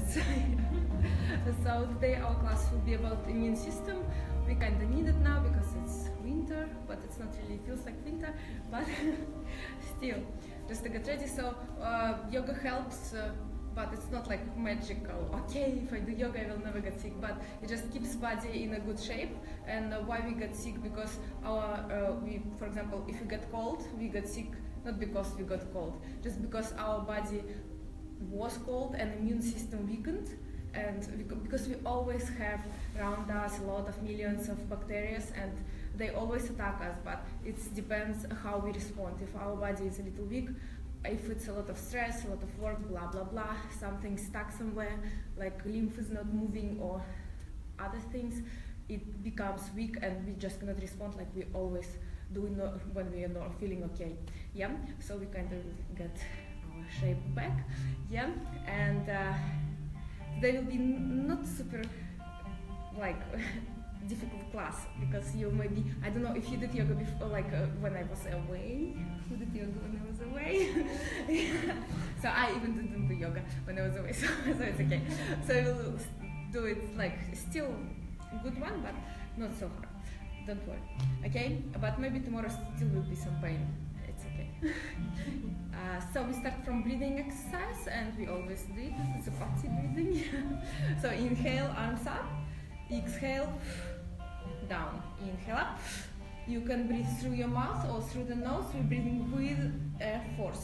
minutes. So today our class will be about immune system. We kind of need it now because it's winter, but it's not really feels like winter, but still, just to get ready. So yoga helps, but it's not like magical. Okay, if I do yoga, I will never get sick, but it just keeps body in a good shape. And why we get sick? Because for example, if we get cold, we get sick not because we got cold, just because our body was cold and immune system weakened. And because we always have around us a lot of millions of bacteria and they always attack us, but it depends how we respond. If our body is a little weak, if it's a lot of stress, a lot of work, blah blah blah, something stuck somewhere, like lymph is not moving or other things, it becomes weak and we just cannot respond like we always do when we are not feeling okay. Yeah, so we kind of get our shape back. Yeah, and they will be not super like difficult class because you maybe, I don't know if you did yoga before, like when I was away. Who did yoga when I was away? So I even didn't do yoga when I was away, so it's okay. So I will do it like still good one, but not so hard. Don't worry, okay? But maybe tomorrow still will be some pain. It's okay. So we start from breathing exercise, and we always do it. It's a party breathing. So inhale, arms up. Exhale, down. Inhale up. You can breathe through your mouth or through the nose. We're breathing with force.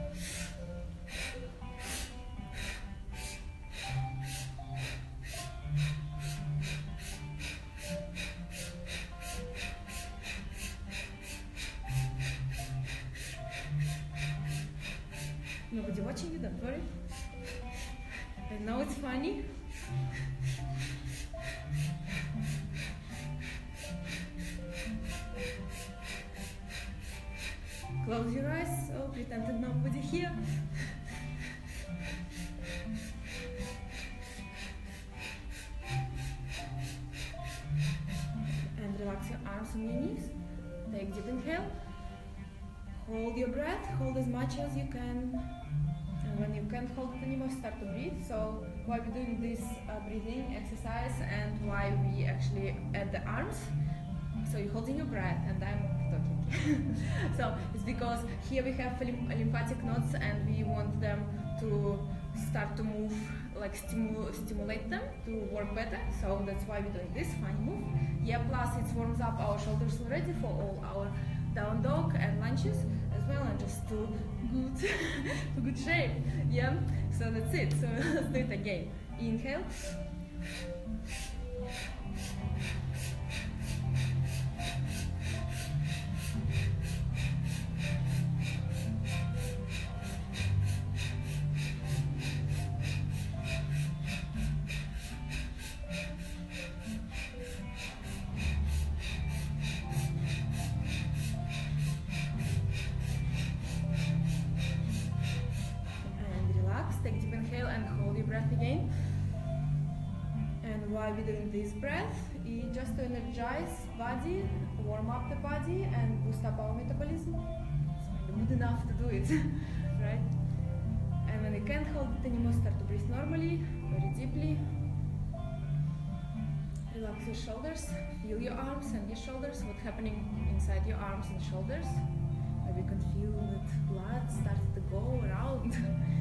Nobody watching you, don't worry. I know it's funny. Close your eyes, so pretend that nobody here. And relax your arms and your knees. Take deep inhale. Hold your breath, hold as much as you can. And when you can't hold it anymore, start to breathe. So why we're doing this breathing exercise and why we actually add the arms. So you're holding your breath and I'm talking. So it's because here we have lymphatic nodes and we want them to start to move, like stimulate them to work better. So that's why we're doing this, funny move. Yeah, plus it warms up our shoulders already for all our down dog and lunges as well, and just to good shape. Yeah, so that's it. So let's do it again. Inhale. Take deep inhale and hold your breath again. And while we're doing this breath, it's just to energize body, warm up the body and boost up our metabolism. So good enough to do it, right? And when you can't hold it anymore, start to breathe normally, very deeply. Relax your shoulders, feel your arms and your shoulders, what's happening inside your arms and shoulders. Maybe you can feel that blood starts to go around.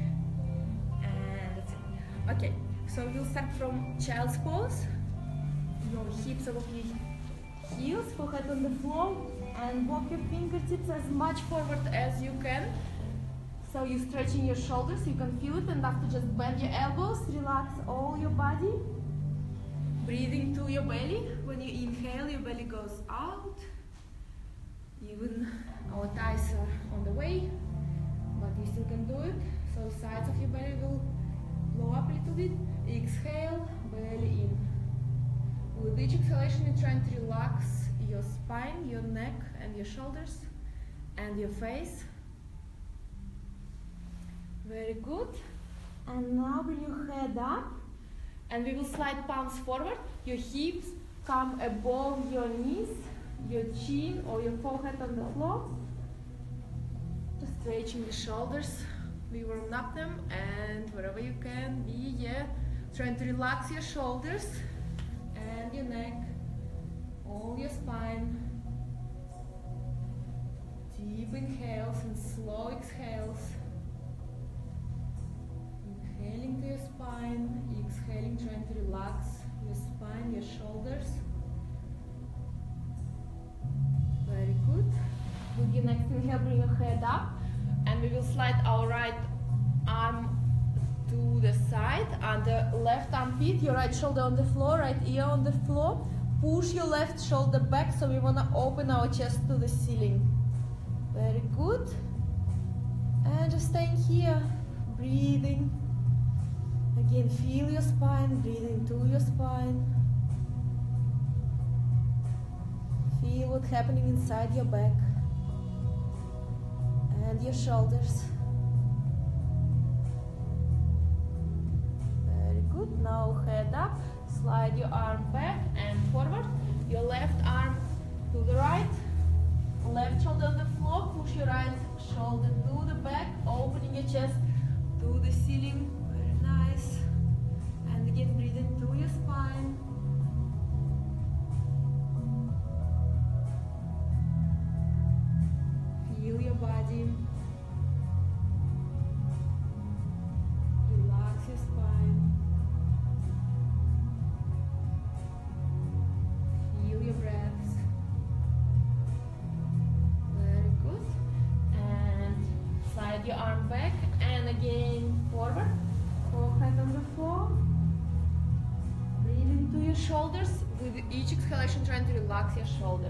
Okay, so we'll start from child's pose. Your hips above your heels, forehead on the floor, and walk your fingertips as much forward as you can. So you're stretching your shoulders, you can feel it, and after just bend your elbows, relax all your body. Breathing to your belly. When you inhale, your belly goes out. Even our thighs are on the way, but you still can do it. So sides of your belly will blow up a little bit. Exhale, belly in. With each exhalation, you're trying to relax your spine, your neck, and your shoulders, and your face. Very good. And now bring your head up, and we will slide palms forward. Your hips come above your knees, your chin or your forehead on the floor. Just stretching the shoulders. We warm up them, and wherever you can be, Trying to relax your shoulders and your neck, all your spine. Deep inhales and slow exhales. Inhaling to your spine, exhaling, trying to relax your spine, your shoulders. Very good. With your next inhale, bring your head up, and we will slide our right arm to the side, under left armpit, your right shoulder on the floor, right ear on the floor. Push your left shoulder back, so we want to open our chest to the ceiling. Very good. And just staying here, breathing. Again, feel your spine, breathe into your spine. Feel what's happening inside your back and your shoulders. Very good. Now head up, slide your arm back and forward. Your left arm to the right, left shoulder on the floor. Push your right shoulder to the back, opening your chest to the ceiling. Very nice. And again, breathe into your spine. Feel your body. Relax your spine. Feel your breaths. Very good. And slide your arm back and again forward. Forehead on the floor. Breathe into your shoulders. With each exhalation, trying to relax your shoulders.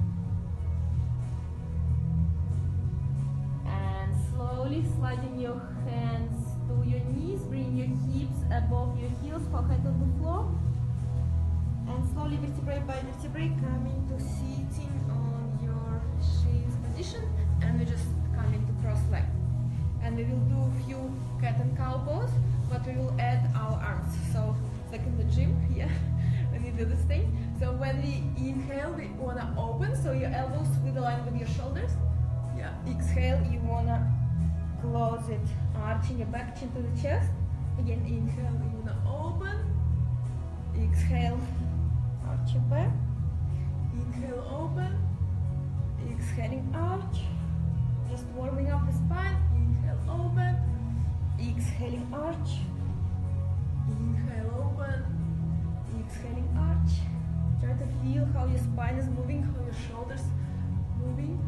Slowly sliding your hands to your knees, bring your hips above your heels, forehead on the floor. And slowly, vertebrae by vertebrae, coming to sitting on your shins position. And we're just coming to cross leg. And we will do a few cat and cow pose, but we will add our arms. So, it's like in the gym, yeah, when you do this thing. So when we inhale, we want to open, so your elbows will align with your shoulders. Yeah. Exhale, you want to close it, arching your back chin to the chest. Again, inhale, you want to open. Exhale, arch your back. Inhale, open. Exhaling, arch. Just warming up the spine. Inhale, open. Exhaling, arch. Inhale, open. Exhaling, arch. Try to feel how your spine is moving, how your shoulders moving.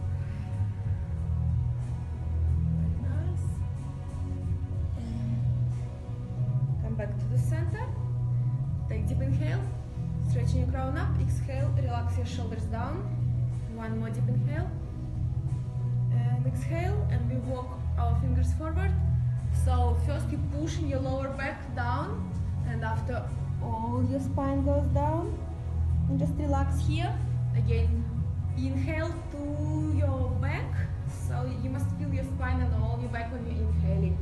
Back to the center. Take deep inhale, stretching your crown up. Exhale, relax your shoulders down. One more deep inhale. And exhale, and we walk our fingers forward. So first you push your lower back down, and after all your spine goes down, and just relax here. Again, inhale to your back. So you must feel your spine and all your back when you're inhaling.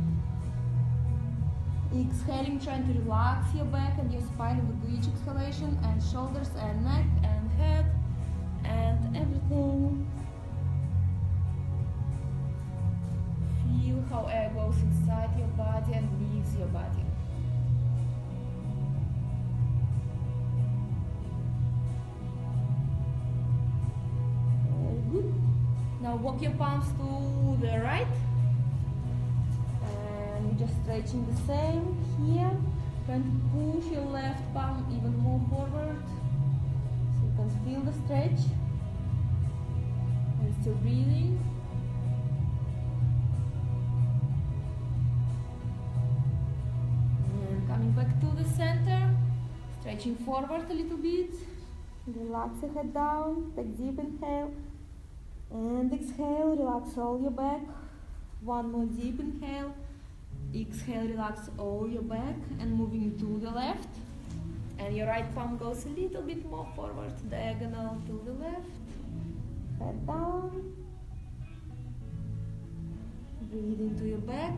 Exhaling, trying to relax your back and your spine with each exhalation, and shoulders and neck and head and everything. Feel how air goes inside your body and leaves your body. Very good. Now walk your palms to the right. Just stretching the same here. Trying to push your left palm even more forward, so you can feel the stretch. And still breathing. And coming back to the center, stretching forward a little bit. Relax your head down. Take deep inhale and exhale. Relax all your back. One more deep inhale. Exhale, relax all your back, and moving to the left. And your right palm goes a little bit more forward, diagonal to the left. Head down. Breathe into your back.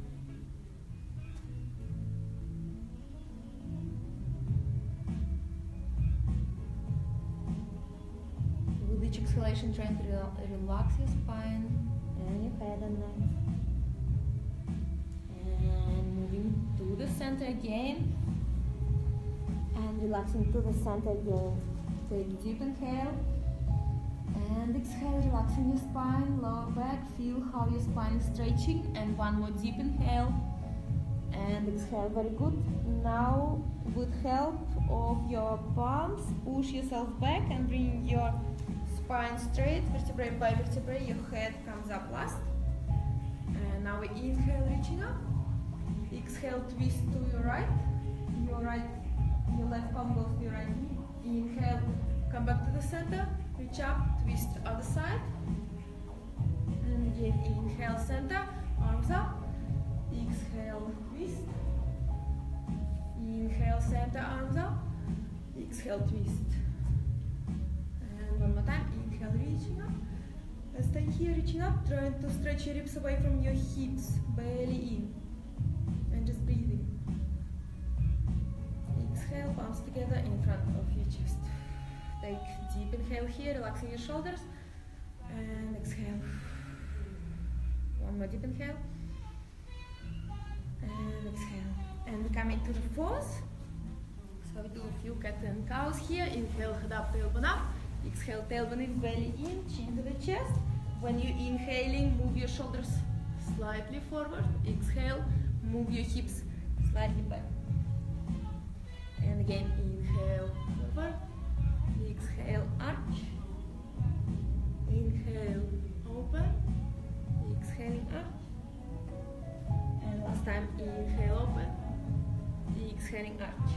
With each exhalation, trying to relax your spine and your head and neck. And moving to the center again. And relaxing to the center again. Take deep inhale. And exhale, relaxing your spine, lower back. Feel how your spine is stretching. And one more deep inhale. And exhale, very good. Now, with help of your palms, push yourself back and bring your spine straight, vertebrae by vertebrae. Your head comes up last. And now we inhale, reaching up. Exhale, twist to your right. Your left palm goes to your right knee. Inhale, come back to the center. Reach up, twist other side. And again, inhale, center, arms up. Exhale, twist. Inhale, center, arms up. Exhale, twist. And one more time. Inhale, reaching up. And stay here, reaching up, trying to stretch your ribs away from your hips, belly in. And just breathing. Exhale, palms together in front of your chest. Take deep inhale here, relaxing your shoulders. And exhale. One more deep inhale. And exhale. And we come into the fourth. So we do a few cat and cows here. Inhale, head up, tailbone up. Exhale, tailbone in, belly in, chin to the chest. When you're inhaling, move your shoulders slightly forward. Exhale, move your hips slightly back. And again, inhale, forward. Exhale, arch. Inhale, open. Exhaling, arch. And last time, inhale, open. Exhaling, arch.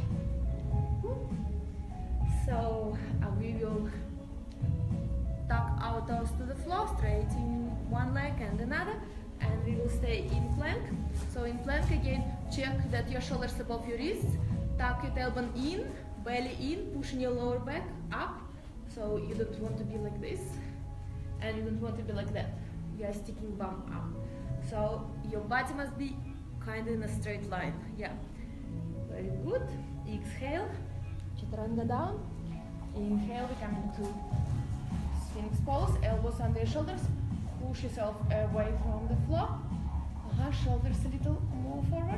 So we will tuck our toes to the floor, straightening one leg and another, and we will stay in plank. So in plank again, check that your shoulders above your wrists, tuck your tailbone in, belly in, pushing your lower back up. So you don't want to be like this, and you don't want to be like that. You are sticking bum up. So your body must be kind of in a straight line. Yeah, very good. Exhale, chaturanga down. Inhale, we come into Sphinx pose, elbows under your shoulders. Push yourself away from the floor. Shoulders a little more forward.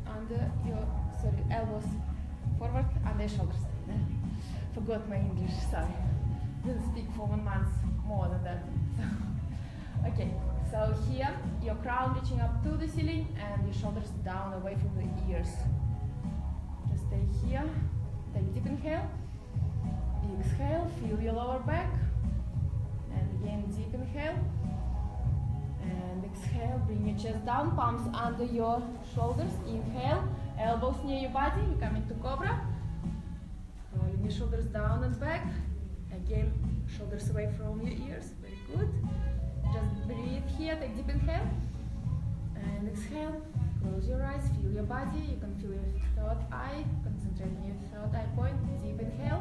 Elbows forward, under your shoulders. Forgot my English, sorry. Didn't speak for 1 month more than that. Okay, so here, your crown reaching up to the ceiling and your shoulders down away from the ears. Just stay here. Take deep inhale. Exhale, feel your lower back. And again, deep inhale. And exhale, bring your chest down, palms under your shoulders. Inhale, elbows near your body. We come into cobra. Rolling your shoulders down and back. Again, shoulders away from your ears. Very good. Just breathe here, take deep inhale. And exhale, close your eyes, feel your body. You can feel your third eye. Concentrate on your third eye point. Deep inhale.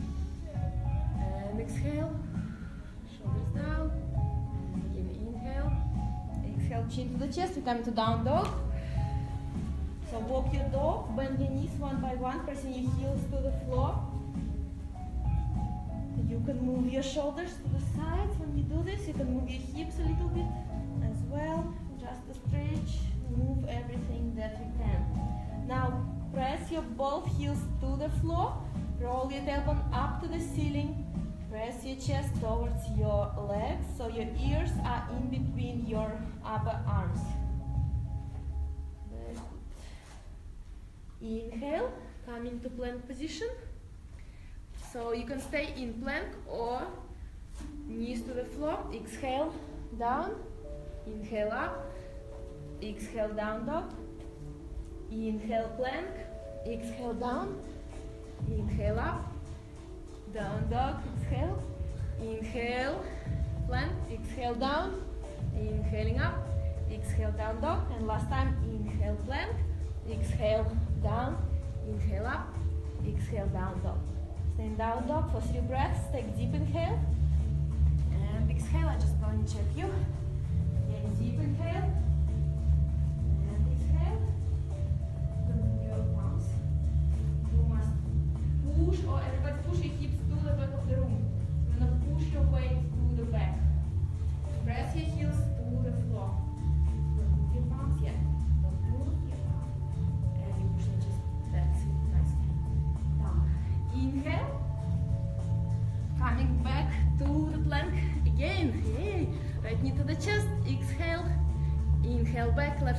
And exhale, shoulders down. And again, inhale. Exhale, chin to the chest. We come into down dog. So walk your dog, bend your knees one by one, pressing your heels to the floor. You can move your shoulders to the sides when you do this. You can move your hips a little bit as well, just to stretch, move everything that you can. Now press your both heels to the floor, roll your tailbone up to the ceiling, press your chest towards your legs so your ears are in between your upper arms. Very good. Inhale, come into plank position. So you can stay in plank or knees to the floor. Exhale, down. Inhale up. Exhale, down dog. Inhale, plank. Exhale, down. Inhale up. Down dog. Exhale. Inhale, plank. Exhale, down. Inhaling up. Exhale, down dog. And last time, inhale, plank. Exhale, down. Inhale up. Exhale, down dog. Stay down dog for 3 breaths. Take deep inhale. And exhale. I just going to check you. Again, deep inhale. And exhale. Move your palms. You must push, or everybody push your hips to the back of the room. Do not push your weight to the back. Press your heels to the floor. Don't move your palms yet. Don't move your palms. And you push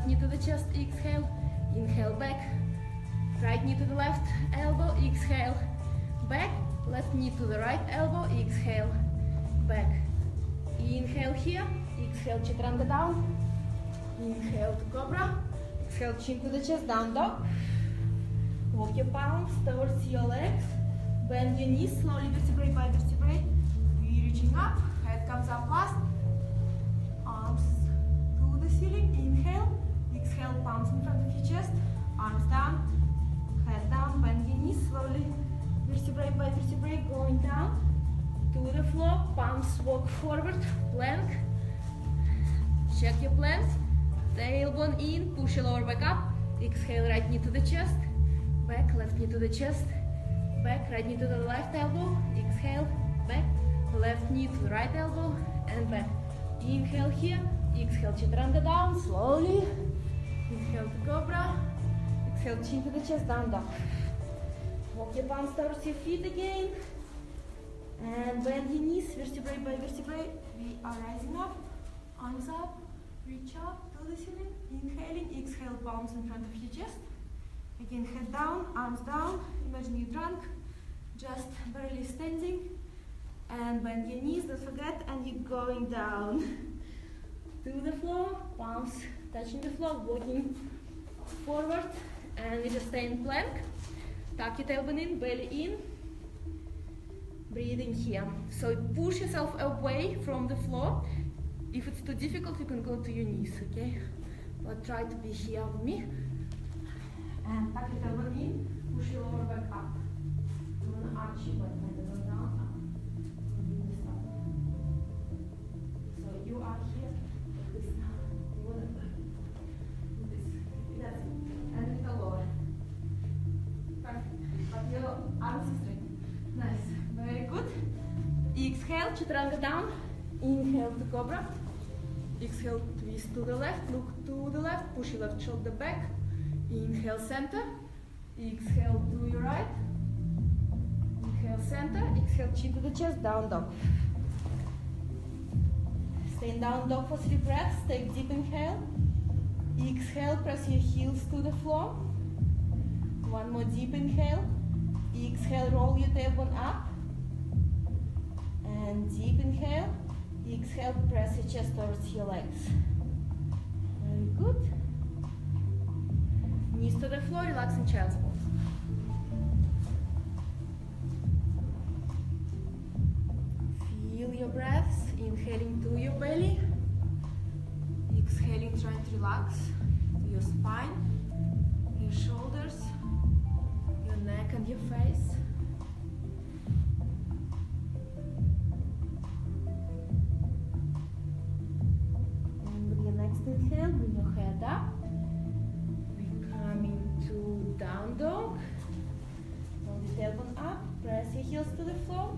knee to the chest, exhale, inhale back, right knee to the left elbow, exhale, back, left knee to the right elbow, exhale, back. Inhale here, exhale, chaturanga down, inhale to cobra, exhale, chin to the chest, down dog. Walk your palms towards your legs, bend your knees slowly, vertebrae by vertebrae, reaching up, head comes up last, arms to the ceiling, inhale, exhale, palms in front of your chest, arms down, head down, bend your knees slowly, vertebrae by vertebrae, going down to the floor, palms walk forward, plank, check your plank, tailbone in, push your lower back up, exhale, right knee to the chest, back, left knee to the chest, back, right knee to the left elbow, exhale, back, left knee to the right elbow, and back. Inhale here, exhale, chaturanga down, slowly, inhale to cobra, exhale, chin to the chest, down dog. Walk your palms towards your feet again, and bend your knees, vertebrae by vertebrae, we are rising up, arms up, reach up to the ceiling, inhaling, exhale, palms in front of your chest, again head down, arms down, imagine you drunk, just barely standing, and bend your knees, don't forget, and you're going down to the floor, palms touching the floor, walking forward, and we just stay in plank, tuck your tailbone in, belly in, breathing here. So push yourself away from the floor. If it's too difficult, you can go to your knees, okay? But try to be here with me. And tuck your tailbone in, push your lower back up. You want to arch your back, and go down, up. So you are here, like this. You want to do this. That's it. And with the lower. Perfect. But your arms are straight. Nice. Very good. Exhale, chaturanga down. Inhale to cobra. Exhale, twist to the left. Look to the left. Push your left shoulder back. Inhale, center. Exhale to your right. Inhale, center. Exhale, chin to the chest. Down dog. Stay in down dog for 3 breaths. Take deep inhale. Exhale, press your heels to the floor. One more deep inhale. Exhale, roll your tailbone up. And deep inhale. Exhale, press your chest towards your legs. Very good. Knees to the floor, relax in child's pose. Feel your breaths, inhaling to your belly. Exhaling, trying to relax your spine, your shoulders, your neck and your face. And with your next inhale, bring your head up. We're coming to down dog. Hold the tailbone up, press your heels to the floor.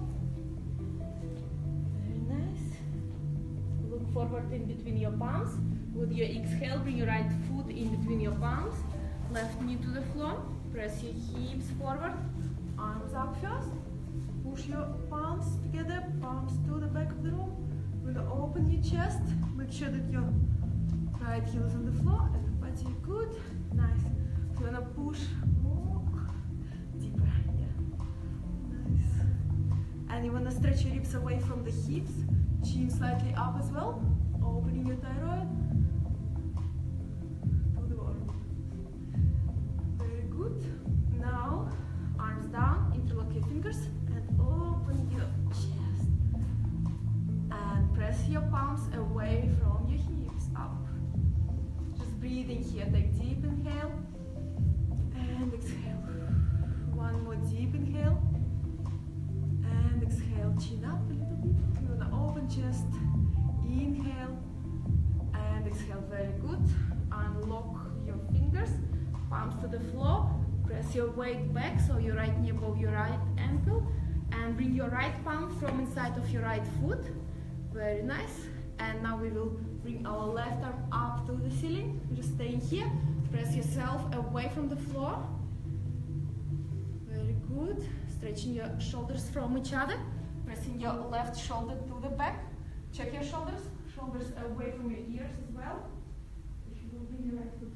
Very nice. Look forward in between your palms. With your exhale, bring your right foot in between your palms. Left knee to the floor. Press your hips forward. Arms up first. Push your palms together. Palms to the back of the room. We're going to open your chest. Make sure that your right heel is on the floor. Everybody good. Nice. So you're going to push more deeper. Yeah. Nice. And you want to stretch your hips away from the hips. Chin slightly up as well. Opening your thyroid. To the bottom. Very good. Now, arms down, interlock your fingers and open your chest. And press your palms away from your hips, up. Just breathing here. Take deep inhale and exhale. One more deep inhale and exhale. Chin up a little bit. You're gonna open chest. Inhale and exhale. Very good. Unlock your fingers, palms to the floor. Press your weight back so your right knee above your right ankle, and bring your right palm from inside of your right foot. Very nice. And now we will bring our left arm up to the ceiling. Just staying here. Press yourself away from the floor. Very good. Stretching your shoulders from each other. Pressing your left shoulder to the back. Check your shoulders. Shoulders away from your ears as well. If you will bring your right foot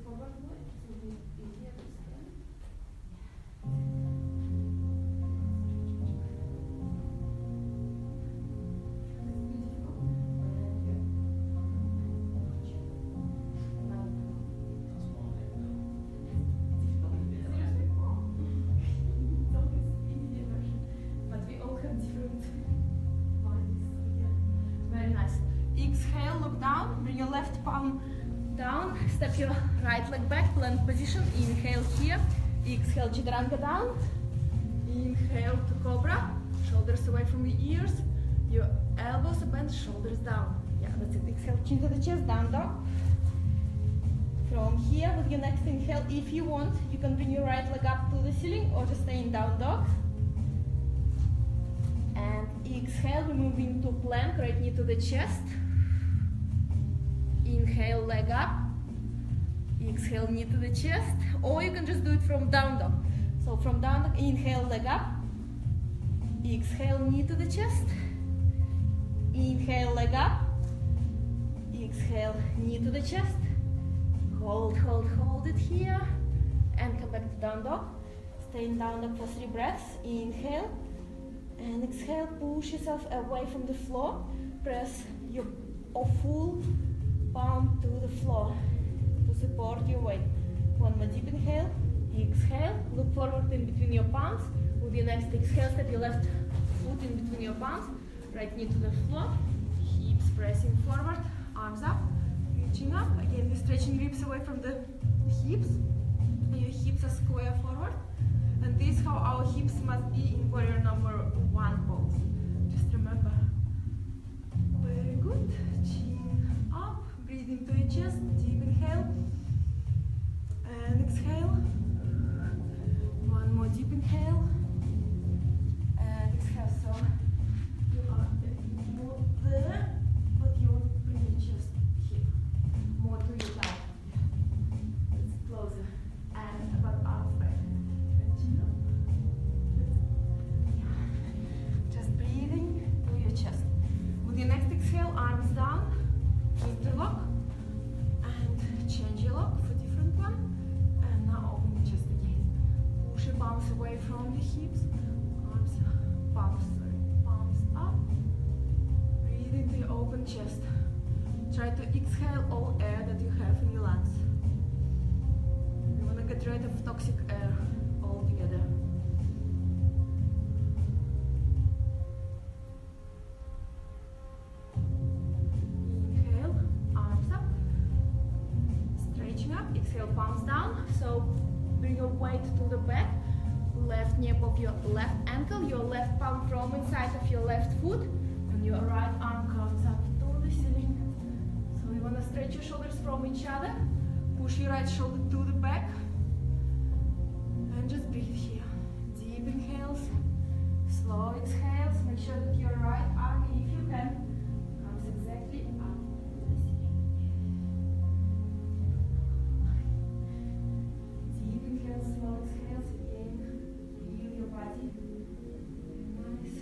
come down, step your right leg back, plank position, inhale here, exhale chaturanga down, inhale to cobra, shoulders away from the ears, your elbows are bent, shoulders down. Yeah, that's it. Exhale, chin to the chest, down dog. From here, with your next inhale, if you want, you can bring your right leg up to the ceiling or just stay in down dog. And exhale, we move into plank, right knee to the chest. Inhale, leg up. Exhale, knee to the chest. Or you can just do it from down dog. So from down dog, inhale, leg up. Exhale, knee to the chest. Inhale, leg up. Exhale, knee to the chest. Hold, hold, hold it here. And come back to down dog. Stay in down dog for 3 breaths. Inhale. And exhale, push yourself away from the floor. Press your full palm to the floor to support your weight. One more deep inhale. Exhale, look forward in between your palms. With your next exhale, step your left foot in between your palms. Right knee to the floor. Hips pressing forward. Arms up. Reaching up. Again, we're stretching ribs away from the hips. Your hips are square forward. And this is how our hips must be in warrior number 1 pose. Just remember. Very good. Chin up. Breathe into your chest. Deep inhale. And exhale. One more deep inhale. And exhale. So you are more there, but you bring your chest here. More to your back. It's closer. And about arms back. Just breathing through your chest. With your next exhale, arms down, interlock, and change your lock for different one. And now open your chest again. Push your palms away from the hips. Palms up. Breathe into your open chest. Try to exhale all air that you have in your lungs. You want to get rid of toxic air altogether. Inhale, arms up. Stretching up, exhale, palms down. So bring your weight to the back. Left knee above your left ankle, your left palm from inside of your left foot, and your right arm comes up to the ceiling. So you want to stretch your shoulders from each other. Push your right shoulder to the back. And just breathe here. Deep inhales, slow exhales. Make sure that your right arm, if you can, comes exactly up to the ceiling. Deep inhales, slow exhales. Again, feel your body. Nice.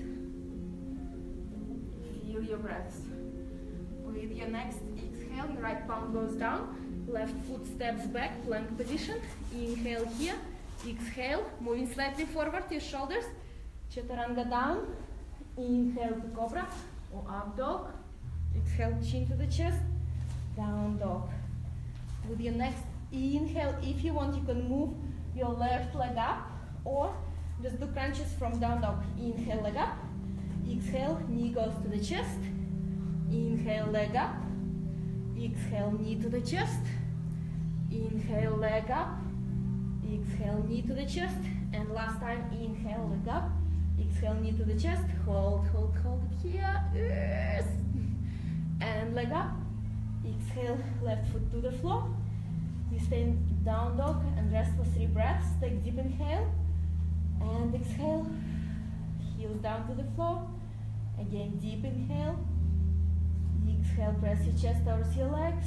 Feel your breaths. With your next exhale, your right palm goes down. Left foot steps back, plank position. Inhale here. Exhale, moving slightly forward, your shoulders. Chaturanga down. Inhale to cobra or up dog. Exhale, chin to the chest. Down dog. With your next inhale, if you want, you can move your left leg up or just do crunches from down dog. Inhale, leg up. Exhale, knee goes to the chest. Inhale, leg up. Exhale, knee to the chest. Inhale, leg up. Exhale, knee to the chest. And last time, inhale, leg up. Exhale, knee to the chest. Hold, hold, hold it here. Yes. And leg up. Exhale, left foot to the floor. You stay in down dog and rest for 3 breaths. Take deep inhale. And exhale. Heels down to the floor. Again, deep inhale. Exhale, press your chest towards your legs.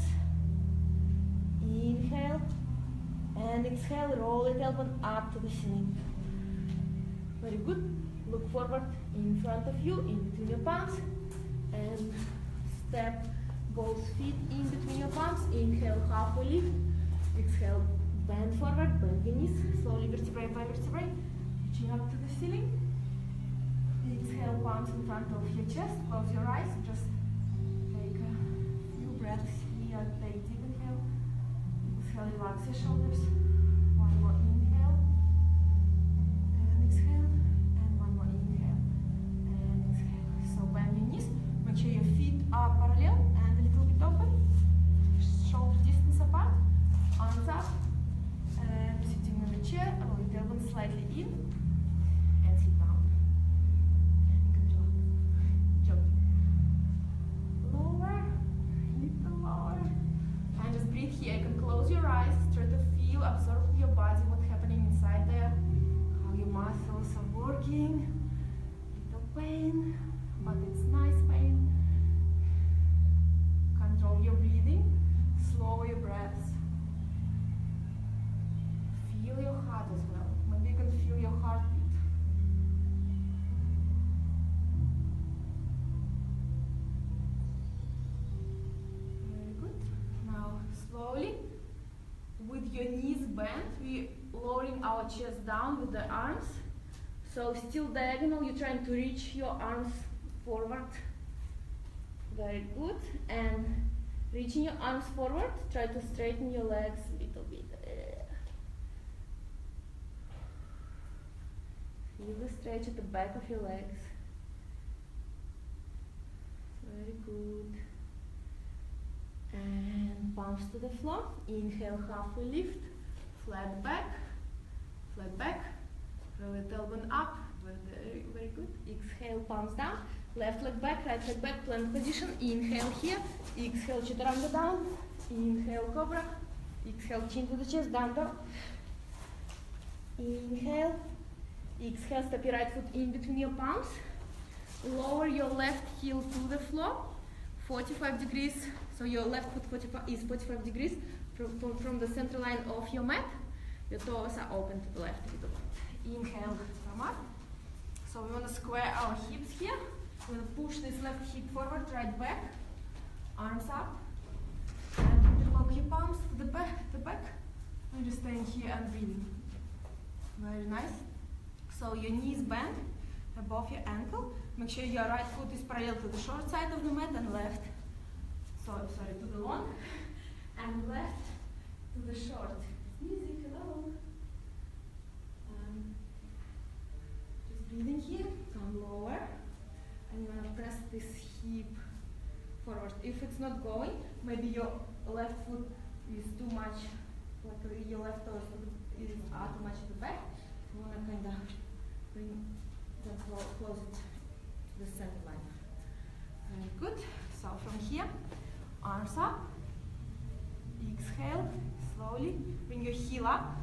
Inhale. And exhale, roll the tailbone up to the ceiling. Very good. Look forward in front of you, in between your palms. And step both feet in between your palms. Inhale, halfway lift. Exhale, bend forward, bend your knees. Slowly, vertebrae by vertebrae. Reaching up to the ceiling. Exhale, palms in front of your chest. Close your eyes. Just take a few breaths here. Take deep inhale. Exhale, relax your shoulders. One more inhale. And exhale. And one more inhale. And exhale. So bend your knees. Make sure your feet are parallel and a little bit open. slightly in and sit down. And control. Jump. Lower, little lower. And just breathe here. You can close your eyes, try to feel, absorb your body, what's happening inside there, how your muscles are working. Little pain, but it's nice pain. Control your breathing, slow your breaths. Feel your heart as well. Maybe you can feel your heartbeat. Very good. Now slowly, with your knees bent, we lowering our chest down with the arms. So still diagonal, you're trying to reach your arms forward. Very good. And reaching your arms forward, try to straighten your legs a little bit. Feel the stretch at the back of your legs. Very good. And palms to the floor. Inhale, halfway lift. Flat back. Flat back. Roll the tailbone up. Very, very good. Exhale, palms down. Left leg back, right leg back, plank position. Inhale here. Exhale, chaturanga down. Inhale, cobra. Exhale, chin to the chest, down dog. Inhale. Exhale, step your right foot in between your palms. Lower your left heel to the floor. 45 degrees. So your left foot is 45 degrees from the center line of your mat. Your toes are open to the left a little bit. Inhale, come up. So we want to square our hips here. We want to push this left hip forward, right back. Arms up. And interlock your palms to the back. And just staying here and breathing. Very nice. So your knees bend above your ankle. Make sure your right foot is parallel to the short side of the mat and left. Sorry, to the long. And left to the short. Music, hello. Just breathing here. Come lower. And you want to press this hip forward. If it's not going, maybe your left foot is too much, like your left toe is too much at the back. You want to kind of bring them close it to the center line. Very good. So from here, arms up. Exhale, slowly. Bring your heel up.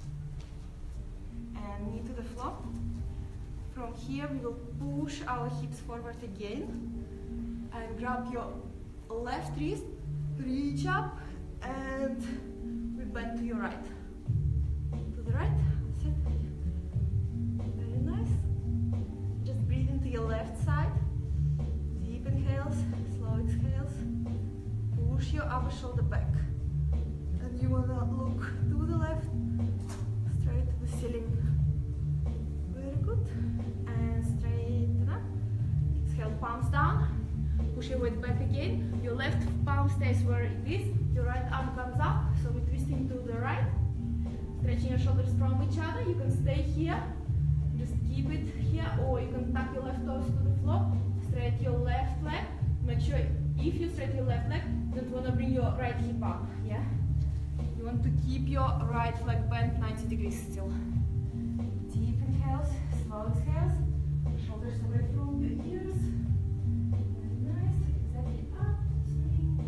And knee to the floor. From here, we will push our hips forward again. And grab your left wrist, reach up, and we bend to your right. To the right. Sit. Very nice. Just breathe into your left side. Deep inhales, slow exhales. Push your upper shoulder back. And you want to look to the left, straight to the ceiling. Very good. And straighten up. Exhale, palms down. Push your weight back again. Your left palm stays where it is. Your right arm comes up. So we're twisting to the right. Stretching your shoulders from each other. You can stay here. Just keep it here. Or you can tuck your left toes to the floor. Straight your left leg. Make sure if you straighten your left leg, you don't want to bring your right hip up. Yeah? You want to keep your right leg bent 90 degrees still. Deep inhales, slow exhales. Shoulders away from your ears. Very nice. Exactly up. Swing.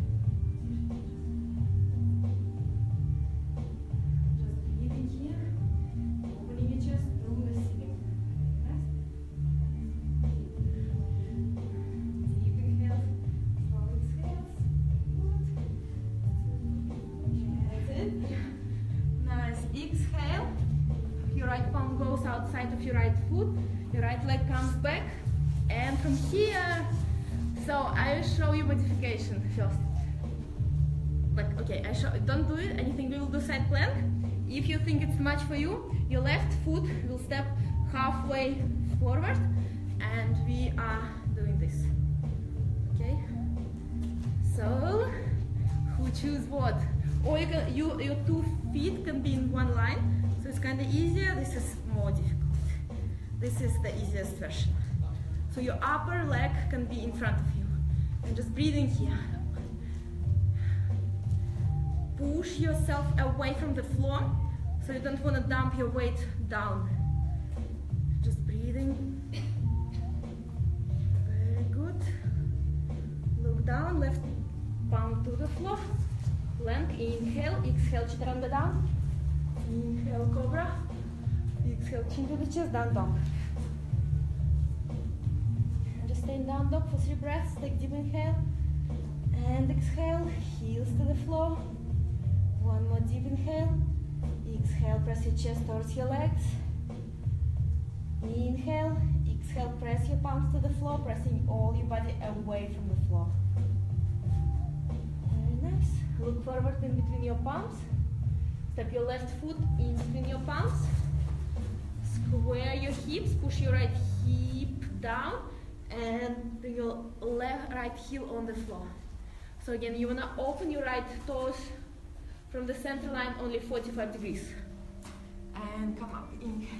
Just breathing here. Opening your chest through the ceiling. Nice. Deep inhales, slow exhales. Good. That's it. Nice. Exhale. Your right palm goes outside of your right foot. Your right leg comes back. And from here, so I will show you modification first. Like, okay, don't do it. Anything we will do side plank. If you think it's much for you, your left foot will step halfway forward. And we are doing this. Okay? So, who choose what? Or you can, your 2 feet can be in one line. So it's kind of easier. This is more difficult. This is the easiest version. So your upper leg can be in front of you. And just breathing here. Push yourself away from the floor. So you don't want to dump your weight down. Just breathing. Very good. Look down, left palm to the floor. Plank, inhale, exhale, chaturanga down. Inhale, cobra. Exhale, chin to the chest, down dog. And just stay in down dog for 3 breaths. Take deep inhale. And exhale, heels to the floor. One more deep inhale. Exhale, press your chest towards your legs. Inhale, exhale, press your palms to the floor, pressing all your body away from the floor. Very nice. Look forward in between your palms. Step your left foot in between your palms. Square your hips, push your right hip down, and bring your right heel on the floor. So again, you want to open your right toes from the center line only 45 degrees. And come up, inhale.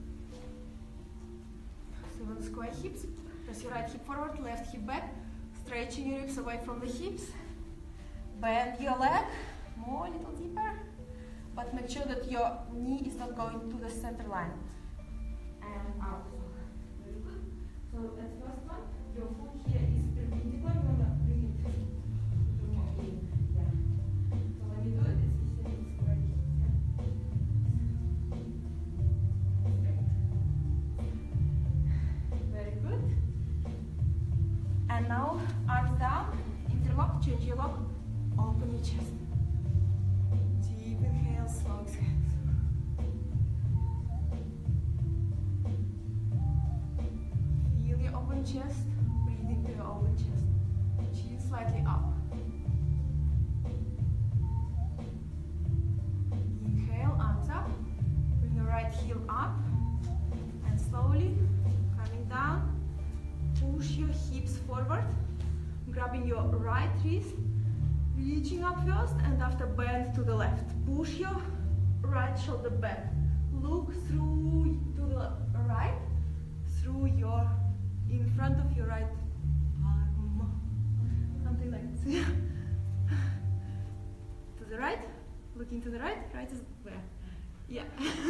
So you want to square hips, press your right hip forward, left hip back, stretching your ribs away from the hips. Bend your leg, more, a little deeper, but make sure that your knee is not going to the center line. And out. Very good. So that's the first one. Your foot here is perpendicular, you want to bring it more in. Yeah. So when you do it, it's easier to square it. Yeah. Very good. And now arms down, interlock, change your lock, open your chest. Deep inhale, slow exhale. Feel your open chest, breathe into your open chest. Chin slightly up. Inhale, arms up. Bring your right heel up. And slowly, coming down, push your hips forward. Grabbing your right wrist, reaching up first, and after bend to the left. Push your right shoulder back. Look through to the right, through your, in front of your right arm. Something like this. To the right, looking to the right, right is where? Yeah.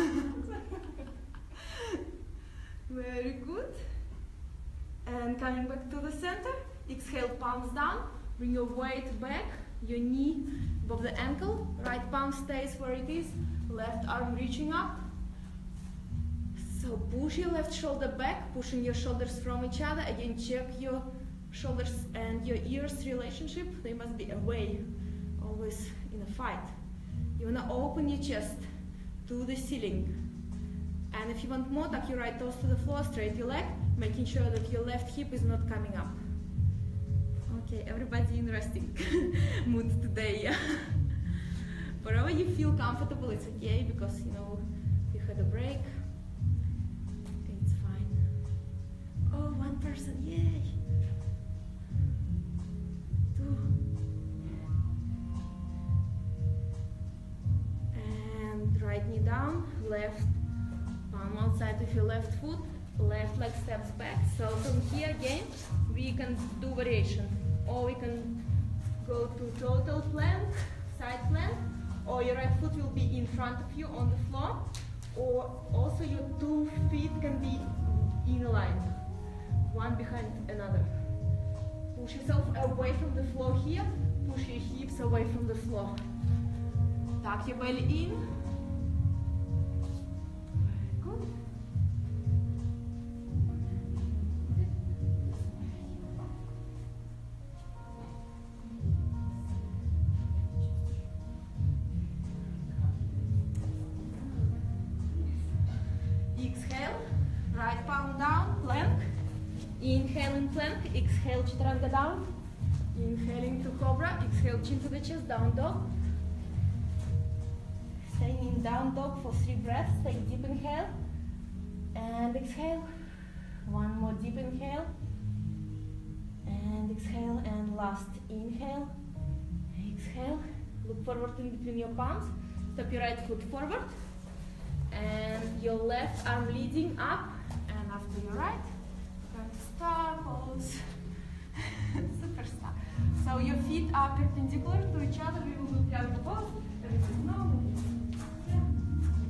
Very good. And coming back to the center, exhale, palms down, bring your weight back, your knee above the ankle, right palm stays where it is, left arm reaching up. So push your left shoulder back, pushing your shoulders from each other. Again, check your shoulders and your ears relationship. They must be away, always in a fight. You want to open your chest to the ceiling. And if you want more, tuck your right toes to the floor, straight your leg, making sure that your left hip is not coming up. Okay, everybody in resting mood today. Wherever you feel comfortable, it's okay, because you know you had a break. It's fine. Oh, one person, yay! 2. And right knee down, left palm outside of your left foot, left leg steps back. So from here again, we can do variation. Or we can go to total plank, side plank, or your right foot will be in front of you on the floor, or also your 2 feet can be in a line, one behind another. Push yourself away from the floor here, push your hips away from the floor. Tuck your belly in. Good. Exhale, right palm down, plank. Inhale in plank, exhale, chaturanga down. Inhaling to cobra, exhale, chin to the chest, down dog. Staying in down dog for 3 breaths. Take deep inhale and exhale. One more deep inhale and exhale, and last inhale, exhale. Look forward in between your palms. Step your right foot forward and your left arm leading up, and after your right, going to star pose. Super star. So your feet are perpendicular to each other. We will do triangle pose. Everything normal. Yeah.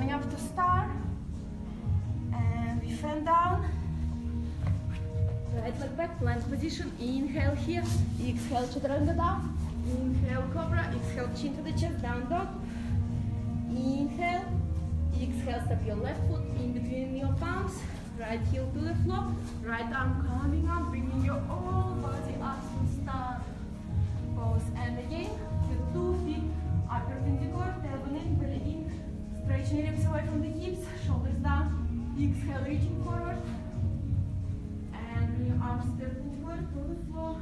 going up to star. And we fan down. Right leg back, plank position. Inhale here. Exhale, chaturanga down. Inhale, cobra. Exhale, chin to the chest, down dog. Inhale. Exhale, step your left foot in between your palms. Right heel to the floor. Right arm coming up, bringing your whole body up to star pose. And again, your 2 feet are perpendicular, tailbone in, belly in. Stretching your hips away from the hips, shoulders down. Exhale, reaching forward. And bring your arms perpendicular to the floor.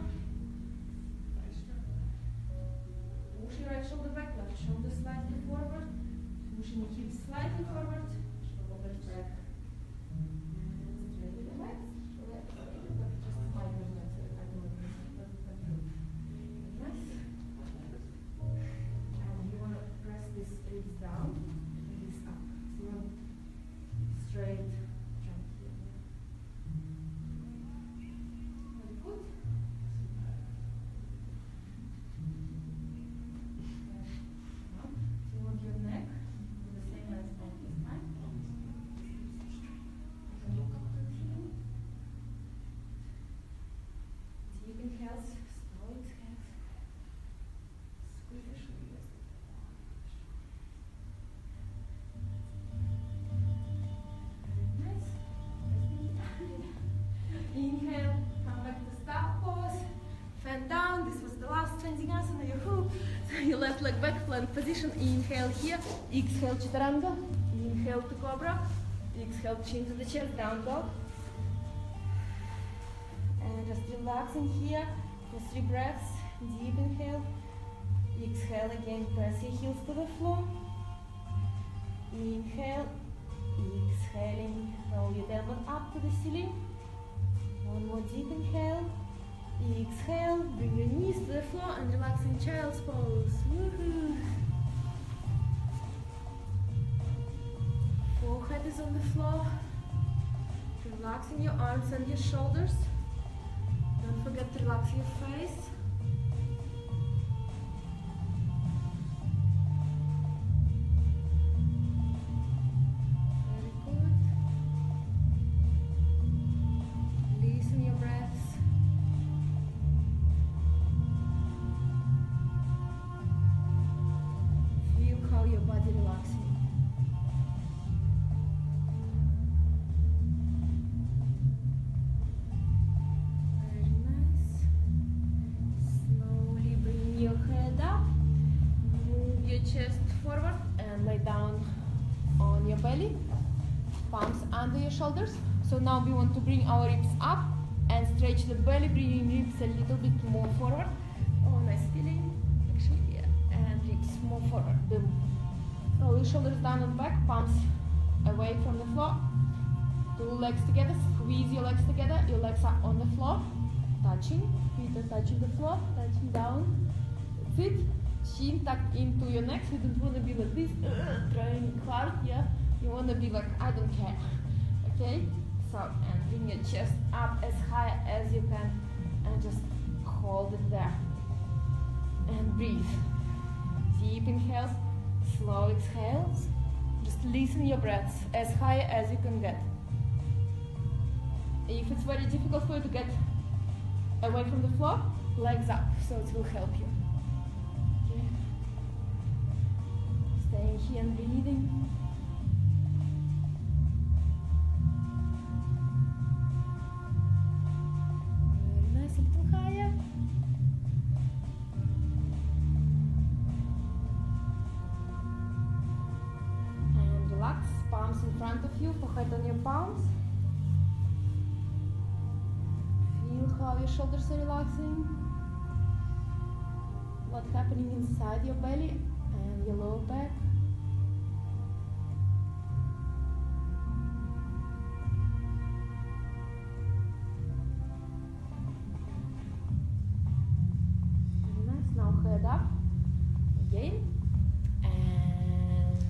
Push your right shoulder back, left shoulder slightly forward. Pushing the hips slightly forward. Shoulders back. Straight relax. Relax. Just mind relax. Nice. And you want to press this ribs down and this up. So you want straight jump here. Very good. So you want your neck the same as on this time. Look up to the heel. Deep inhales, slow exhales. Squeeze the shoulders. Nice. Inhale, come back to stop pose. Fan down. This was the last standing asana. Yoo-hoo. So your left leg back, plank position. Inhale here. Exhale, chaturanga. Inhale to cobra. Exhale, chin to the chest, down dog. And just relaxing here for 3 breaths. Deep inhale. Exhale again, press your heels to the floor. Inhale. Exhaling, roll your tailbone up to the ceiling. One more deep inhale. Exhale, bring your knees to the floor and relax in child's pose. Woohoo! Forehead is on the floor. Relaxing your arms and your shoulders. Don't forget to relax your face. Very good. Listen your breaths. Feel how your body relaxing. Chest forward and lay down on your belly, palms under your shoulders. So now we want to bring our ribs up and stretch the belly, bringing ribs a little bit more forward. Oh, nice feeling, actually, yeah. And ribs more forward, boom. Roll your shoulders down and back, palms away from the floor. 2 legs together, squeeze your legs together, your legs are on the floor, touching, feet are touching the floor, touching down, that's it. Chin tucked into your neck, so you don't want to be like this, trying hard, yeah? You want to be like, I don't care, okay? So, and bring your chest up as high as you can, and just hold it there. And breathe. Deep inhales, slow exhales. Just listen your breaths as high as you can get. If it's very difficult for you to get away from the floor, legs up, so it will help you. Staying here and breathing. Very nice, a little higher. And relax, palms in front of you, forehead on your palms. Feel how your shoulders are relaxing. What's happening inside your belly and your lower back. Very nice. Now head up again, and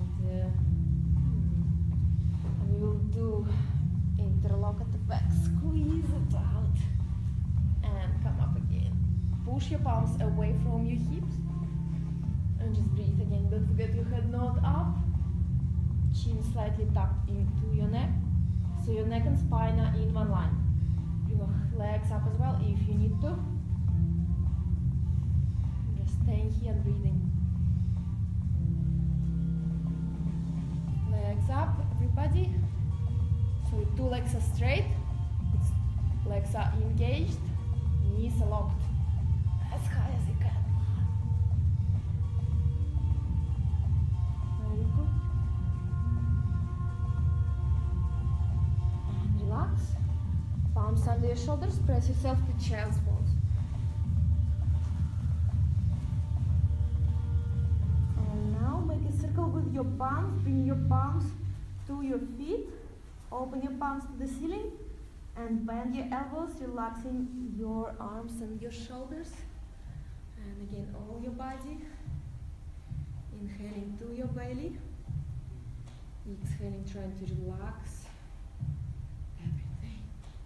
we will do interlock at the back. Squeeze it out and come up again. Push your palms away from your hips and just breathe again. Don't forget your head nod up. chin slightly tucked into your neck, so your neck and spine are in one line. Bring your legs up as well if you need to. Just staying here and breathing. Legs up, everybody. So your two legs are straight, legs are engaged, knees are locked as high as you can. Very good. And relax. Palms under your shoulders, press yourself to child's pose. And now make a circle with your palms, bring your palms to your feet, open your palms to the ceiling, and bend your elbows, relaxing your arms and your shoulders. And again, all your body. Inhaling to your belly. Exhaling, trying to relax everything.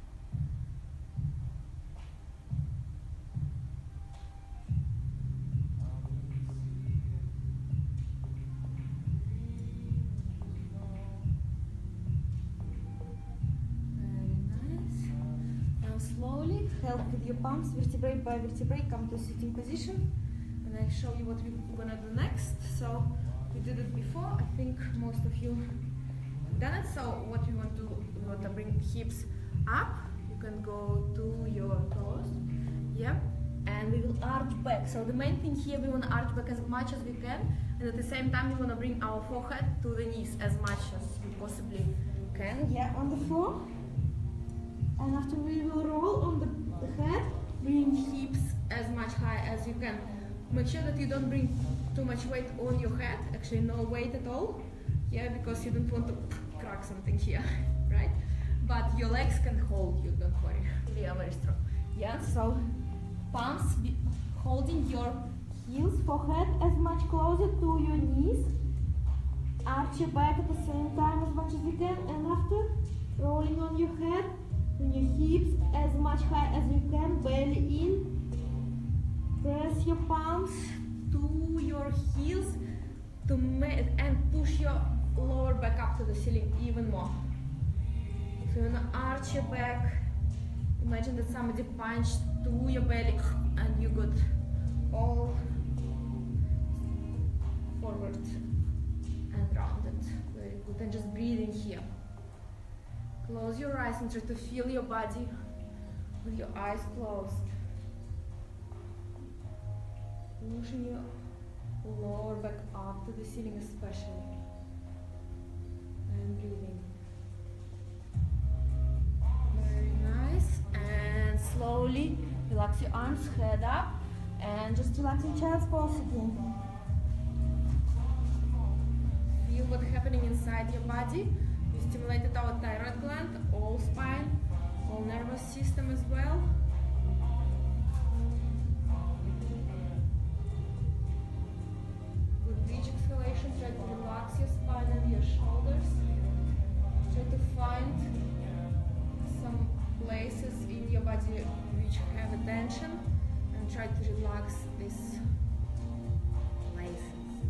Slowly, help with your palms, vertebrae by vertebrae, come to sitting position, and I show you what we're gonna do next. So we did it before. I think most of you have done it. So what we want to do, we want to bring hips up. You can go to your toes, yeah, and we will arch back. So the main thing here, we want to arch back as much as we can, and at the same time, we want to bring our forehead to the knees as much as we possibly can, yeah, on the floor. And after we will roll on the head, bring hips as much high as you can. Make sure that you don't bring too much weight on your head, actually no weight at all, yeah, because you don't want to crack something here, right? But your legs can hold you, don't worry, we are very strong. Yeah, so palms holding your heels, forehead as much closer to your knees. Arch your back at the same time as much as you can, and after rolling on your head, bring your hips as much high as you can, belly in. Press your palms to your heels and push your lower back up to the ceiling even more. So you're gonna arch your back. Imagine that somebody punched to your belly and you got all forward and rounded. Very good. And just breathing here. Close your eyes and try to feel your body with your eyes closed. Pushing your lower back up to the ceiling especially. And breathing. Very nice. And slowly relax your arms, head up. And just relax in child's pose again. Feel what's happening inside your body. We stimulated our thyroid gland, all spine, all nervous system as well. With each exhalation, try to relax your spine and your shoulders. Try to find some places in your body which have a tension and try to relax these places.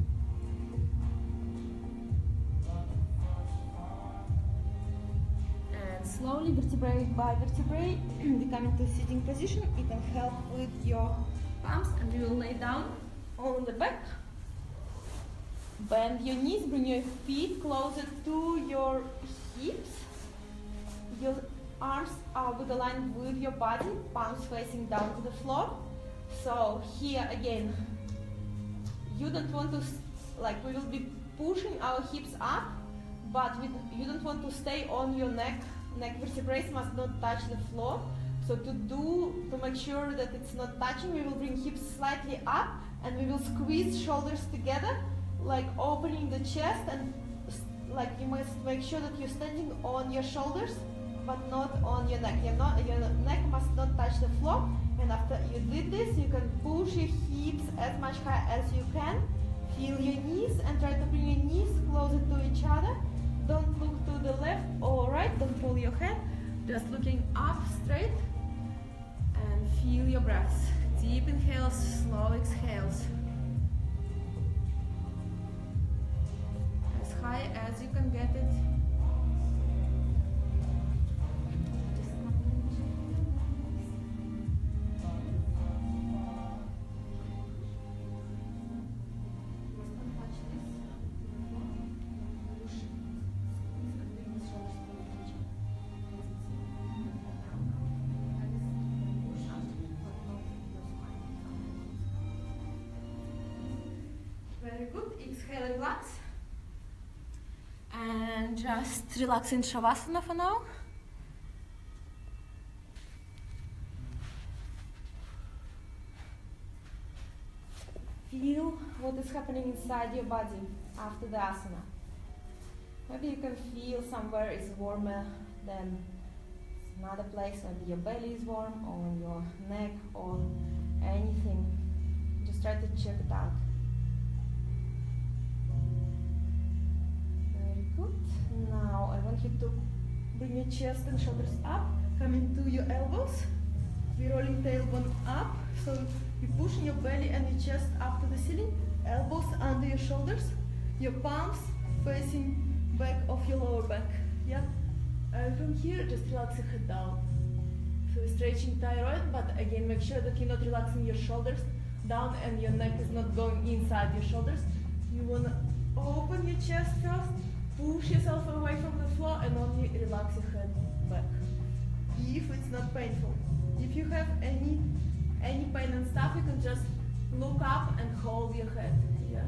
Slowly, vertebrae by vertebrae, becoming to sitting position. You can help with your palms, and you will lay down on the back. Bend your knees, bring your feet closer to your hips. Your arms are with aligned with your body, palms facing down to the floor. So here again, you don't want to, like, we will be pushing our hips up, but you don't want to stay on your neck. Neck vertebrae must not touch the floor. So to make sure that it's not touching, we will bring hips slightly up and we will squeeze shoulders together, like opening the chest, and like you must make sure that you're standing on your shoulders but not on your neck. Your neck must not touch the floor. And after you did this, you can push your hips as much high as you can. Feel your knees and try to bring your knees closer to each other. Don't look to the left or right, don't roll your head, just looking up straight, and feel your breaths. Deep inhales, slow exhales. As high high as you can get it. Very good. Exhale, relax. And just relax in Shavasana for now. Feel what is happening inside your body after the asana. Maybe you can feel somewhere is warmer than another place. Maybe your belly is warm, or your neck, or anything. Just try to check it out. Very good. Now I want you to bring your chest and shoulders up, coming to your elbows. We're rolling tailbone up, so you're pushing your belly and your chest up to the ceiling, elbows under your shoulders, your palms facing back of your lower back. Yeah? And from here, just relax your head down. So we're stretching thyroid, but again, make sure that you're not relaxing your shoulders down and your neck is not going inside your shoulders. You want to open your chest first, push yourself away from the floor, and only relax your head back. If it's not painful. If you have any pain and stuff, you can just look up and hold your head. Yeah.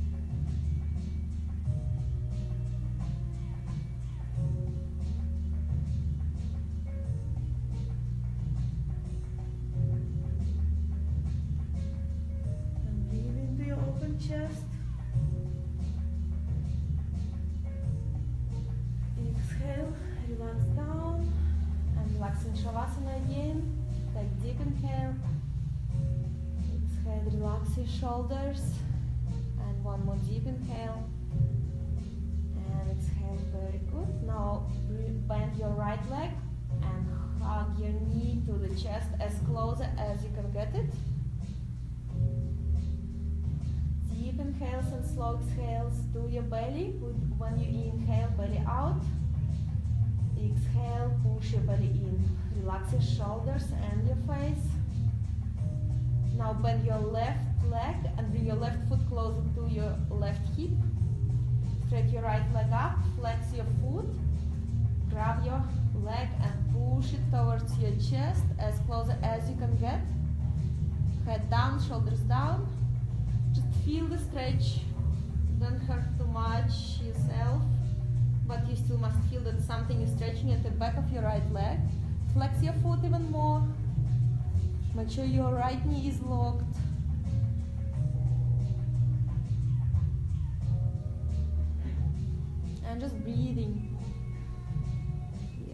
And breathe into your open chest. Exhale, relax down, and relax in Shavasana again. Take deep inhale. Exhale, relax your shoulders. And one more deep inhale. And exhale, very good. Now bend your right leg and hug your knee to the chest as close as you can get it. Deep inhales and slow exhales to your belly. When you inhale, belly out. Exhale, push your belly in. Relax your shoulders and your face. Now bend your left leg and bring your left foot closer to your left hip. Straighten your right leg up, flex your foot. Grab your leg and push it towards your chest as close as you can get. Head down, shoulders down. Just feel the stretch. Don't hurt too much yourself, but you still must feel that something is stretching at the back of your right leg. Flex your foot even more. Make sure your right knee is locked. And just breathing. Yeah.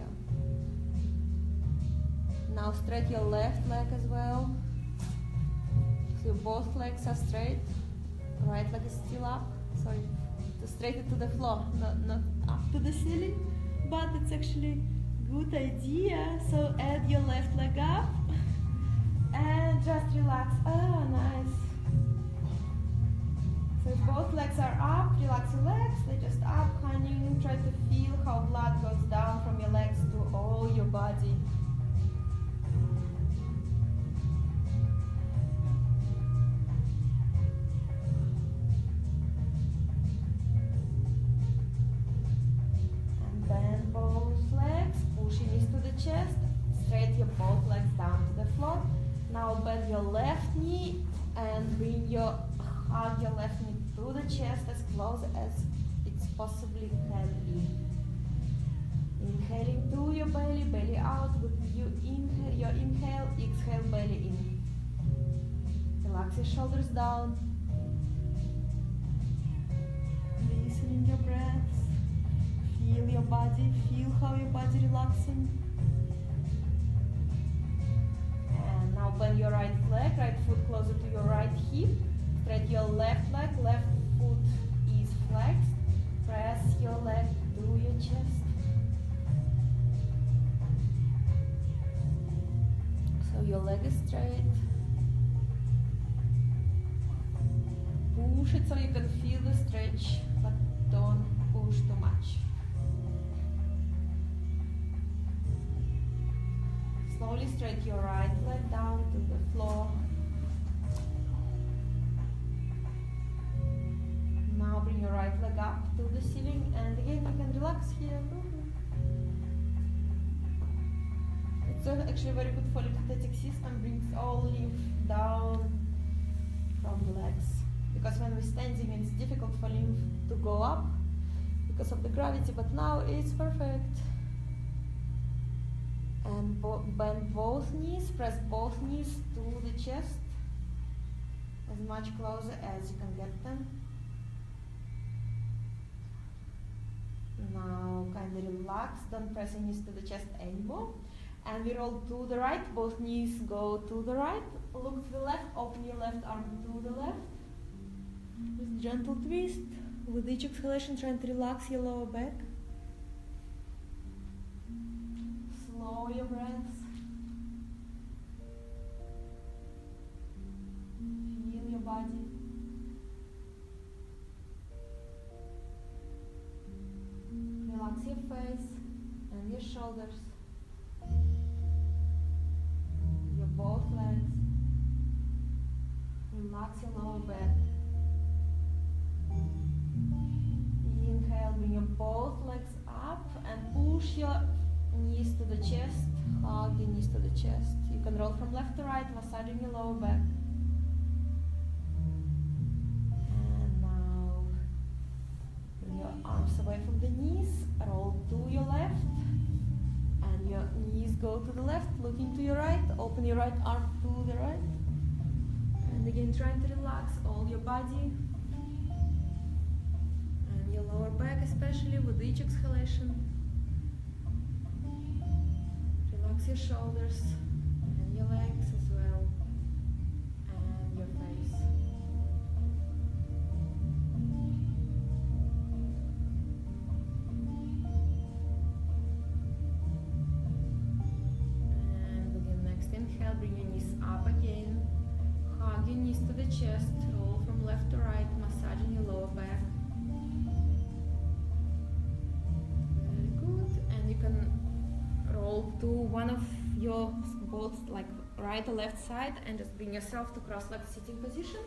Now straighten your left leg as well. So both legs are straight. Right leg is still up. Sorry, to straighten it to the floor, not up to the ceiling. But it's actually good idea. So add your left leg up and just relax. Oh, nice. So if both legs are up, relax your legs. They're just up, hanging. Try to feel how blood goes down from your legs to all your body. And bend both legs, push your knees to the chest. Straighten your both legs down to the floor. Now bend your left knee and hug your left knee to the chest as close as it's possibly can be. Inhaling to your belly, belly out. With your inhale, exhale, belly in. Relax your shoulders down. Listening your breaths. Feel your body, feel how your body relaxing. And now bend your right leg, right foot closer to your right hip. Straighten your left leg, left foot is flexed. Press your leg to your chest. So your leg is straight. Push it so you can feel the stretch, but don't push push too much. Slowly straight your right leg down to the floor. Now bring your right leg up to the ceiling, and again you can relax here. It's actually very good for lymphatic system, brings all lymph down from the legs. Because when we're standing, it's difficult for lymph to go up because of the gravity, but now it's perfect. And bend both knees, press both knees to the chest, as much closer as you can get them. Now kind of relax, don't press your knees to the chest anymore. And we roll to the right, both knees go to the right, look to the left, open your left arm to the left. Just gentle twist. With each exhalation, trying to relax your lower back. Slow your breaths. Feel your body. Relax your face and your shoulders. Your both legs. Relax your lower back. Inhale, bring your both legs up and push your knees to the chest. Hug your knees to the chest. You can roll from left to right, massaging your lower back. And now bring your arms away from the knees. Roll to your left. And your knees go to the left, looking to your right. Open your right arm to the right. And again, trying to relax all your body. And your lower back, especially with each exhalation. Relax your shoulders and your legs as well. And your face. And again, next inhale, bring your knees up again. Hug your knees to the chest. Roll from left to right, massaging your lower back. Very good. And you can roll to one of your both, like right or left side, and just bring yourself to cross-legged sitting position.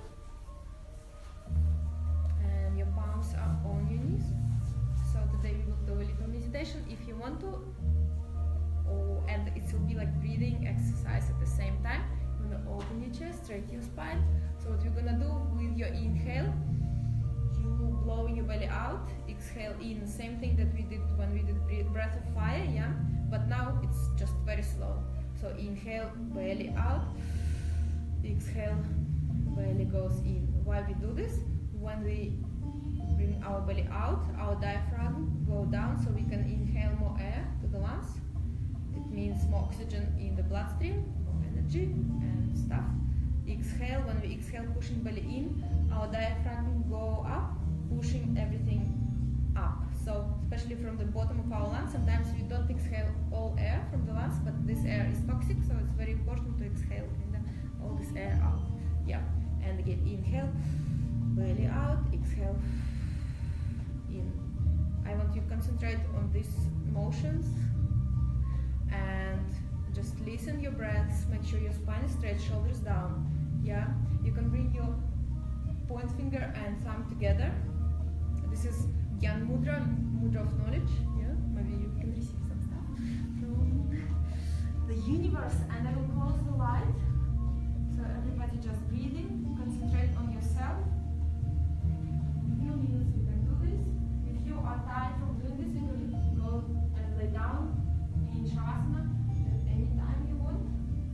And your palms are on your knees. So today we will do a little meditation if you want to. And it will be like breathing exercise at the same time. You're gonna open your chest, straighten your spine. So what we're gonna do with your inhale, you blow your belly out, exhale in, same thing that we did when we did breath of fire, yeah? But now it's just very slow. So inhale, belly out, exhale, belly goes in. Why we do this? When we bring our belly out, our diaphragm go down so we can inhale more air to the lungs. It means more oxygen in the bloodstream, more energy and stuff. Exhale, when we exhale, pushing belly in, our diaphragm go up, pushing everything up. So especially from the bottom of our lungs, sometimes we don't exhale all air from the lungs, but this air is toxic, so it's very important to exhale all this air out. Yeah, and again, inhale, belly out, exhale, in. I want you to concentrate on these motions and just listen your breaths. Make sure your spine is straight, shoulders down. Yeah, you can bring your point finger and thumb together. This is Gyan Mudra, Mudra of knowledge. Yeah, maybe you can receive some stuff from the universe. And I will close the light. So everybody just breathing, concentrate on yourself. In a few minutes we can do this. If you are tired from doing this, you can go and lay down in Shavasana at any time you want.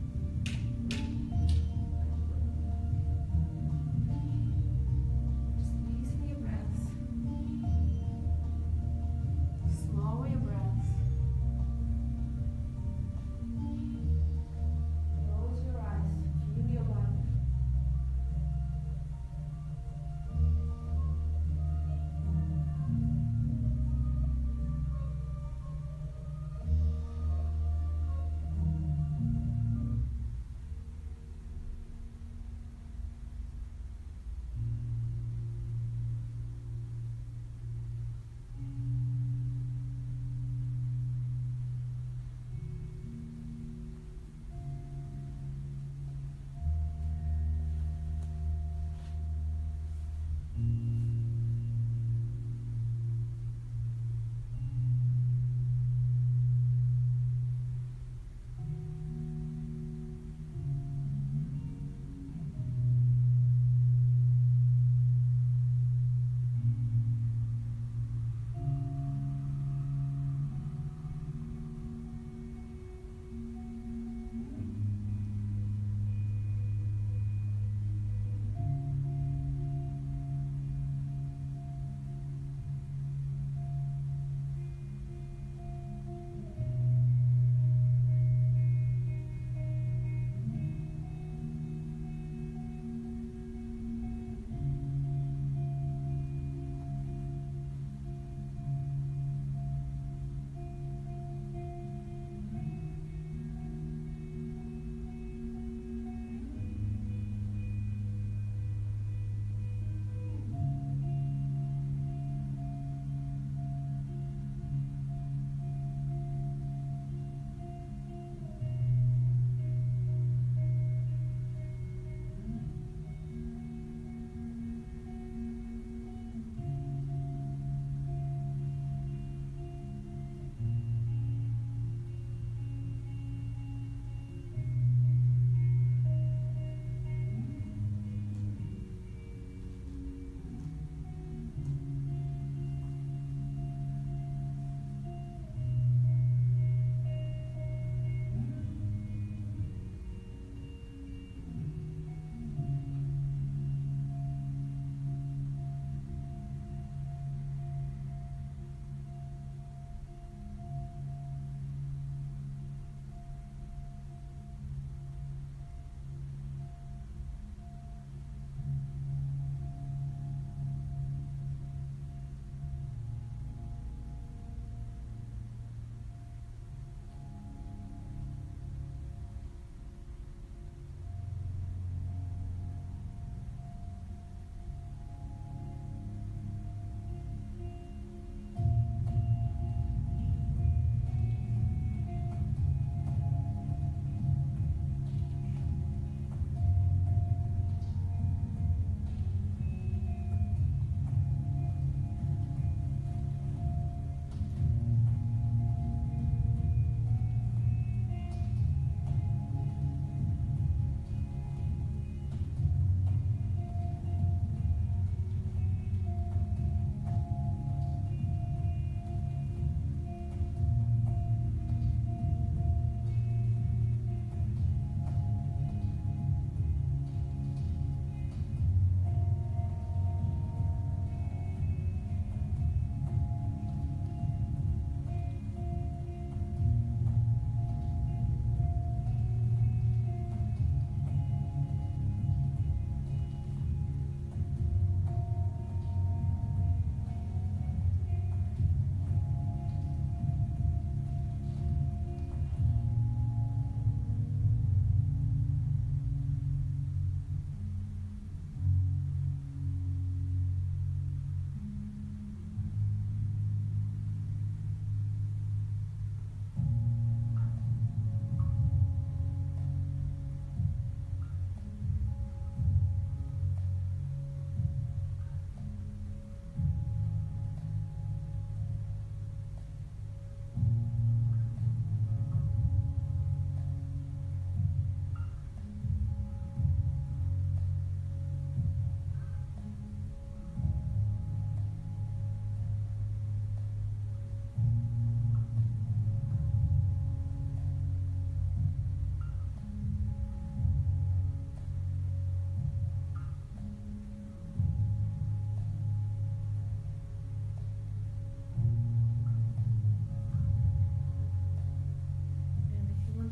Just listen your breaths. Slow your breaths. Close your eyes. Feel your body.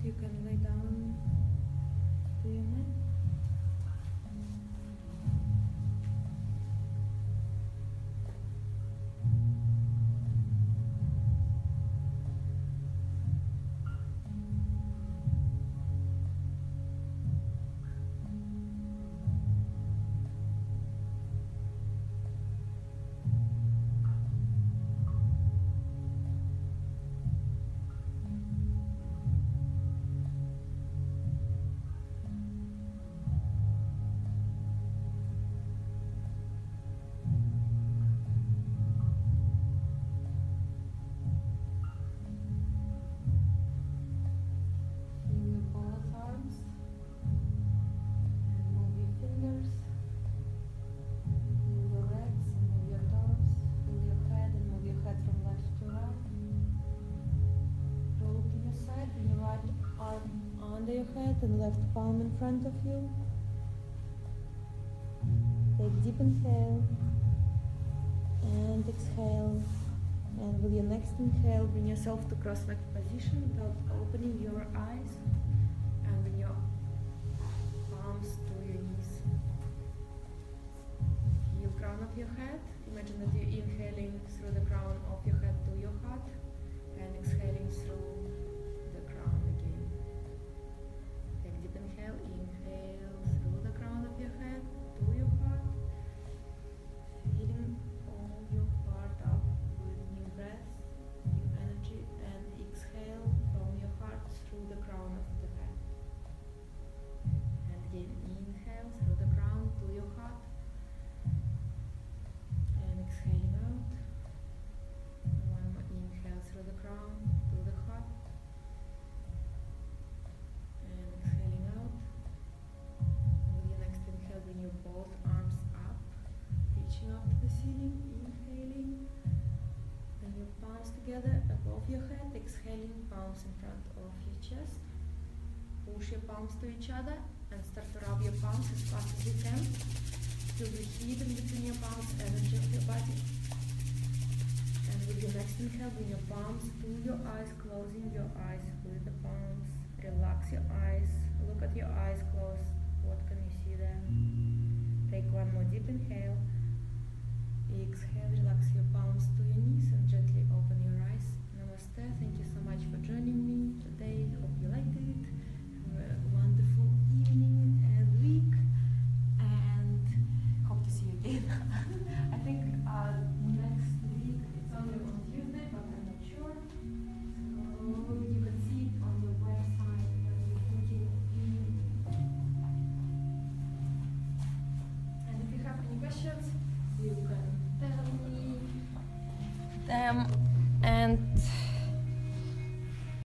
you can lay down to your mat. Your head and left palm in front of you. Take deep inhale and exhale. And with your next inhale, bring yourself to cross-legged position without opening your eyes. And bring your palms to your knees. Feel crown of your head. Imagine that you're inhaling through the crown of your head to your heart and exhaling through the crown again. Inhale through the crown of your head to your heart, filling all your heart up with new breath, new energy, and exhale from your heart through the crown of the head. And again, inhale through the crown to your heart, and exhaling out. One more inhale through the crown to the heart. Bring your both arms up, reaching up to the ceiling, inhaling. Bring your palms together above your head, exhaling, palms in front of your chest. Push your palms to each other and start to rub your palms as fast as you can. Feel the heat in between your palms, energy of your body. And with your next inhale, bring your palms to your eyes, closing your eyes with the palms. Relax your eyes, look at your eyes closed. What can you see there? Take one more deep inhale. Exhale, relax your palms to your knees and gently open your eyes. Namaste. Thank you so much for